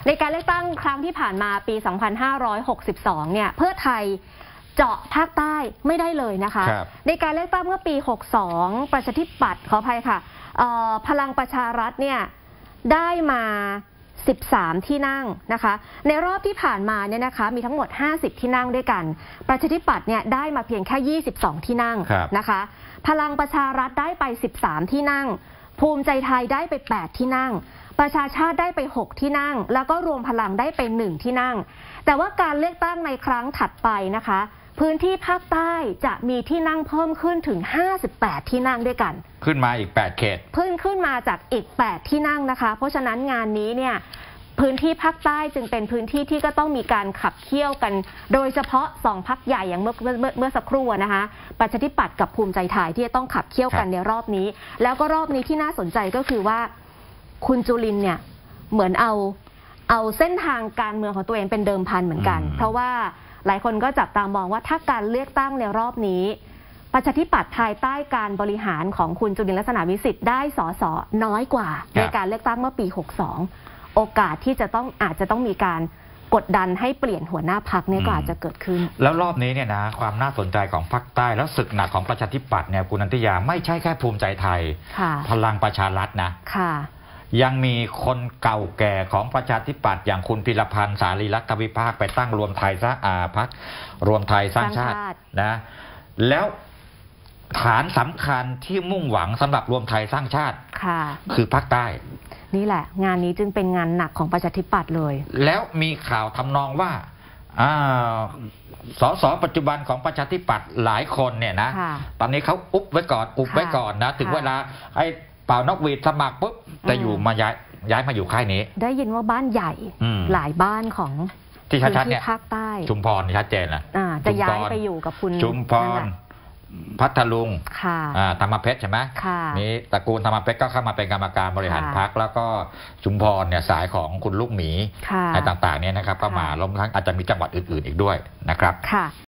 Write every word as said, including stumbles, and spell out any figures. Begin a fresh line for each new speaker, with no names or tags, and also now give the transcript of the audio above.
ในการเลือกตั้งครั้งที่ผ่านมาปี สองพันห้าร้อยหกสิบสอง เนี่ยเพื่อไทยเจาะภาคใต้ไม่ได้เลยนะคะในการเลือกตั้งเมื่อปี หกสิบสอง ประชาธิปัตย์ขออภัยค่ะพลังประชารัฐเนี่ยได้มาสิบสามที่นั่งนะคะในรอบที่ผ่านมาเนี่ยนะคะมีทั้งหมดห้าสิบที่นั่งด้วยกันประชาธิปัตย์เนี่ยได้มาเพียงแค่ยี่สิบสองที่นั่งนะคะพลังประชารัฐได้ไปสิบสามที่นั่งภูมิใจไทยได้ไปแปดที่นั่งประชาชาติได้ไปหกที่นั่งแล้วก็รวมพลังได้ไปหนึ่งที่นั่งแต่ว่าการเลือกตั้งในครั้งถัดไปนะคะพื้นที่ภาคใต้จะมีที่นั่งเพิ่มขึ้นถึงห้าสิบแปดที่นั่งด้วยกัน
ขึ้นมาอีกแปดเขต
เพิ่มขึ้นมาจากอีกแปดที่นั่งนะคะเพราะฉะนั้นงานนี้เนี่ยพื้นที่ภาคใต้จึงเป็นพื้นที่ที่ก็ต้องมีการขับเคี่ยวกันโดยเฉพาะสองพรรคใหญ่อย่างเมื่อเมื่อเมื่อสักครู่นะคะประชาธิปัตย์กับภูมิใจไทยที่จะต้องขับเคี่ยวกันในรอบนี้แล้วก็รอบนี้ที่น่าสนใจก็คือว่าคุณจุลินเนี่ยเหมือนเอาเอาเส้นทางการเมืองของตัวเองเป็นเดิมพันเหมือนกันเพราะว่าหลายคนก็จับตามองว่าถ้าการเลือกตั้งในรอบนี้ประชาธิปัตย์ภายใต้การบริหารของคุณจุลินลักษณะวิสิทธิ์ได้สสน้อยกว่าในการเลือกตั้งเมื่อปีหกสิบสองโอกาสที่จะต้องอาจจะต้องมีการกดดันให้เปลี่ยนหัวหน้าพรรคเนี่ยก็อาจจะเกิดขึ้น
แล้วรอบนี้เนี่ยนะความน่าสนใจของภาคใต้แล้วศึกหนักของประชาธิปัตย์เนี่ยคุณนันทิยาไม่ใช่แค่ภูมิใจไทยพลังประชารัฐนะ
ค่ะ
ยังมีคนเก่าแก่ของประชาธิปัตย์อย่างคุณพิรพันธ์สารีรัฐวิภาคไปตั้งรวมไทยสร้างอาพรรครวมไทยสร้างชาตินะแล้วฐานสำคัญที่มุ่งหวังสำหรับรวมไทยสร้างชาติ
ค่ะ
คือภาคใต้
นี่แหละงานนี้จึงเป็นงานหนักของประชาธิปัตย์เลย
แล้วมีข่าวทำนองว่าสสปัจจุบันของประชาธิปัตย์หลายคนเนี่ยนะตอนนี้เขาอุบไว้ก่อนอุบไว้ก่อนนะถึงเวลาไอ้เป่านกหวีดสมัครปุ๊บแต่อยู่มาย้ายย้ายมาอยู่ค่ายนี้
ได้ยินว่าบ้านใหญ่หลายบ้านของ
ที่ชัดๆเนี่ย
ภาคใต้
ชุมพรชัดเจนนะ
จะย้ายไปอยู่กับคุณ
ชุมพรพัทลุงธรรมเพชรใช่ไหมนี่ตระกูลธรรมเพชรก็เข้ามาเป็นกรรมการบริหารพรรคแล้วก็ชุมพรเนี่ยสายของคุณลูกหมีอะไรต่างๆเนี่ยนะครับก็มาล้มทั้งอาจจะมีจังหวัดอื่นๆอีกด้วยนะครับ